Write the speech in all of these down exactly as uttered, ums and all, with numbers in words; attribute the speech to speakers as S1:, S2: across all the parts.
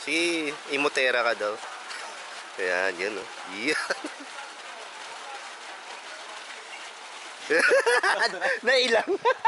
S1: Si Imotera ka daw. Kaya yan o. Yeah. Nailang.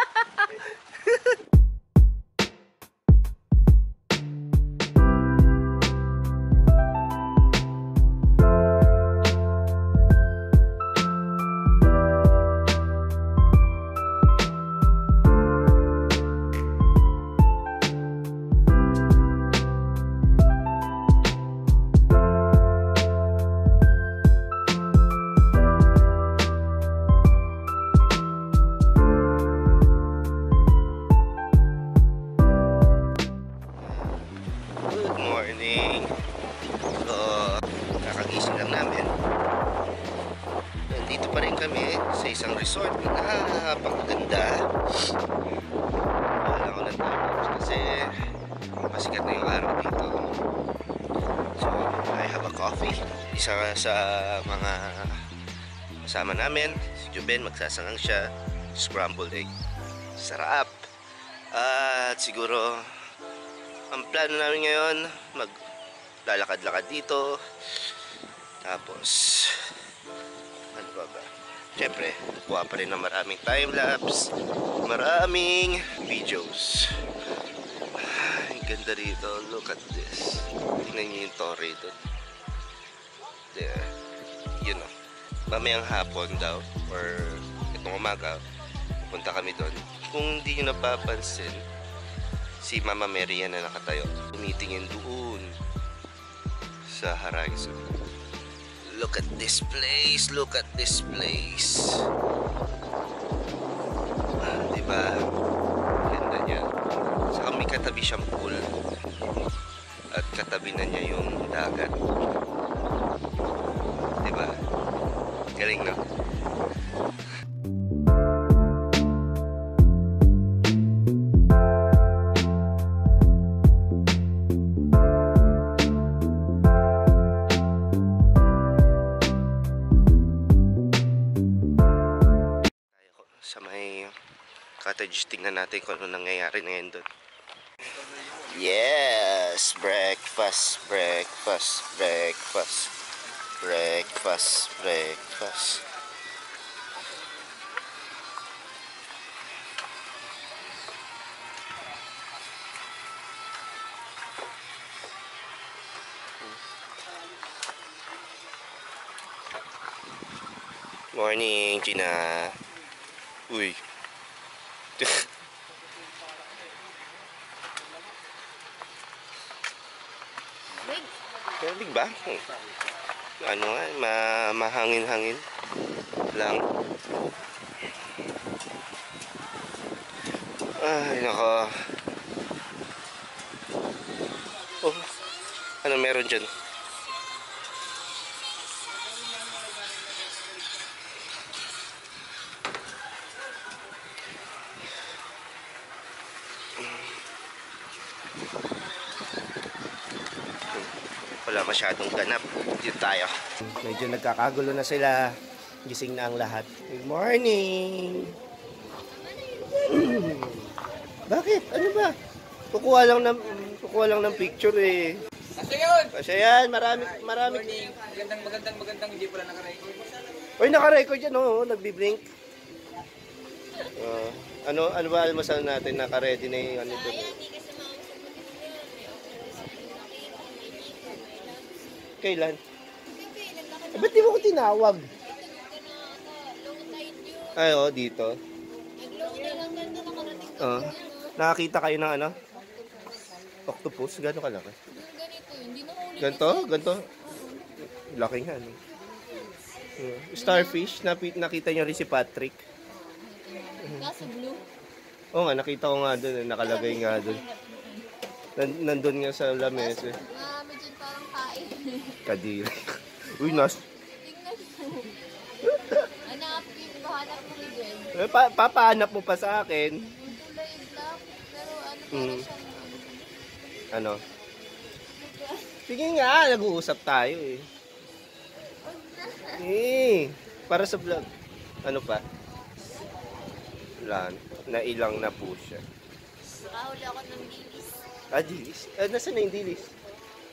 S1: Sa isang resort na napakaganda. Wala ko ng tapos kasi masikat na yung araw dito. So I have a coffee. Isa sa mga kasama namin, si Juben, magsasangang siya. Scrambled egg, sarap. At siguro ang plano namin ngayon, maglalakad-lakad dito. Tapos ano ba ba? Siyempre, kuha pa rin ng maraming time-lapse, maraming videos. Ay, ganda rito. Look at this. Tingnan nyo yung torre doon. There. You know. Mamayang hapon daw, or itong umaga, pupunta kami doon. Kung hindi nyo napapansin, si Mama Mary yan na nakatayo. Tumitingin doon sa horizon. Look at this place, look at this place. Ah, diba? Ganda niya. Saka may katabi siyang pool. At katabi na niya yung dagat. Diba? Galing na. Sa may cottage, tingnan natin kung ano nangyayari ngayon doon. Yes! Breakfast, breakfast, breakfast, breakfast, breakfast. Morning, Gina. Uy.
S2: Big.
S1: Big ba? Ano nga, ma mahangin-hangin lang. Ay, nako. Oh, ano meron dyan? Wala masyadong ganap. Dito tayo. Medyo nagkakagulo na sila. Gising na ang lahat. Good morning! Bakit? Ano ba? Kukuha lang ng, kukuha lang ng picture eh.
S3: Kasi yun!
S1: Kasi yan, marami, marami.
S3: Morning. Magandang, magandang, magandang, hindi pala naka-record.
S1: Uy, naka-record yan, oo. Oh, nagbi-blink. Uh, ano, ano ba almasal natin? Naka-ready na yung ano doon. Kailan? Eh, ba't di mo ko tinawag? Ay, oo, dito. Oo. Nakakita kayo ng ano? Octopus? Gano'n kalaki? Ganto? Ganto? Laki nga, no? Starfish? Nakita nyo rin si Patrick?
S2: Kaso blue?
S1: Oo nga, nakita ko nga doon. Nakalagay nga doon. Nandun nga sa lamesa.
S2: Ah, medyo parang kain.
S1: Kadiri. Uy, nas.
S2: Tingnan mo. Hanapin, bahanap mo rin.
S1: Eh, pa papahanap mo pa sa akin.
S2: Kulay black, pero ano para
S1: Mm.
S2: siyang
S1: Ano? Sige nga, nag-uusap tayo eh. Eh, para sa vlog. Ano pa? Wala, nailang na po siya.
S2: nakahuli ako ng dilis.
S1: Ah, dilis? Ah, nasaan na yung dilis?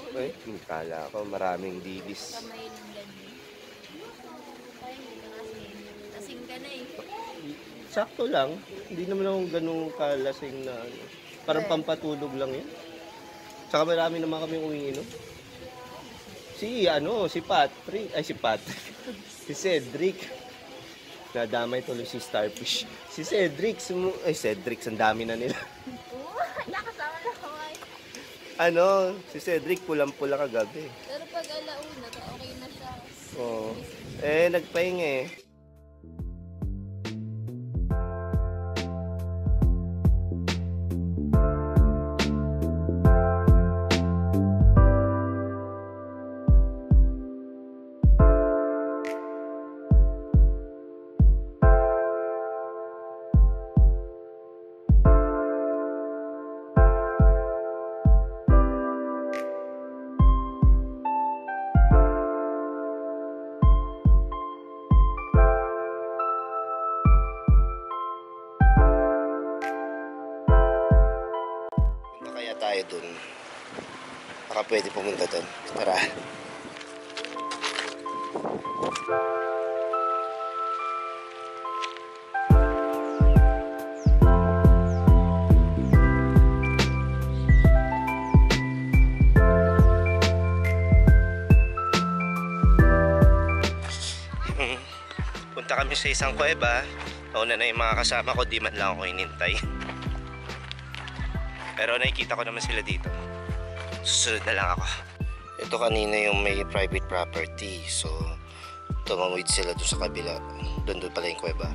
S1: Ay, kala ko maraming dilis.
S2: Kamay ng ganyan. Ay, hindi ka kasi. Lasing ka na eh.
S1: Sakto lang. Hindi naman ako ganun kalasing na ano. Parang pampatulog lang yun. Tsaka marami naman kami umiinom. Si ano, si Patrick. Ay, si Patrick. Si Cedric. Nadamay tuloy si Starfish. Si Cedric. Sumu- Ay, Cedric. Ang dami na nila.
S2: Oo, nakasama na kamay.
S1: Ano, si Cedric pulang-pula kagabi.
S2: Pero pag alauna, okay na siya.
S1: Oo. Eh, nagpahinga eh. Punta kaya tayo dun. Baka pwede pumunta dun. Tara. Mm. Punta kami sa isang kuweba. Nauna na yung mga kasama ko, di man lang ako inintay. Pero nakikita ko naman sila dito. Susunod na lang ako. Ito kanina yung may private property. So, tumawid sila doon sa kabila. Doon doon pala yung kuweba.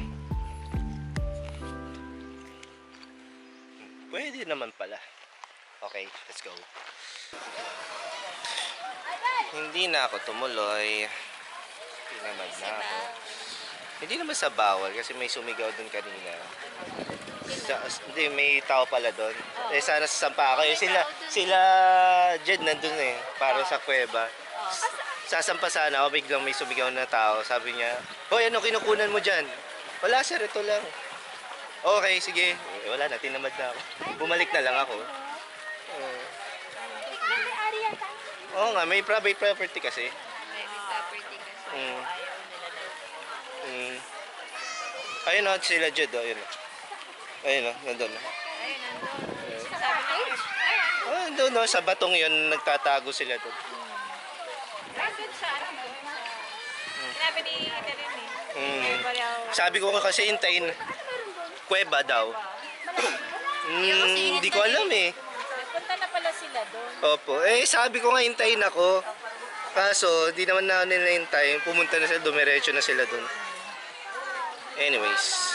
S1: Pwede naman pala. Okay, let's go. Hindi na ako tumuloy. Tinamad na ako. Hindi naman sa bawal kasi may sumigaw doon kanina. Sa, hindi, may tao pala doon. Eh sana sasampa ako. Eh, sila, sila Jed nandun eh. Para sa kuweba. Sasampa sana ako, biglang may sumigaw na tao. Sabi niya, hoy, ano kinukunan mo dyan? Wala sir, ito lang. Okay, sige. Eh, wala na, tinamad na ako. Bumalik na lang ako. Oo. Oo nga, may private property kasi.
S2: Private property kasi.
S1: Mm.
S2: Ayaw nila daw.
S1: Mm. Ayun o, sila Jed o. Ayun o. Ayun o, nandun o.
S2: Ayun, nandun. Sabi na yun.
S1: Oh, nandun o, sa batong yun, nagtatago sila doon.
S2: Nandun siya. Nandun siya. Sinabi ni Karin eh.
S1: Mm. Sabi ko nga kasi hintayin. Kuweba daw. Mm, hindi ko alam eh.
S2: Punta na pala sila doon.
S1: Opo. Eh, sabi ko nga hintayin ako. Kaso, di naman na nila hintay. Pumunta na sila, dumiretso na sila doon. Anyways.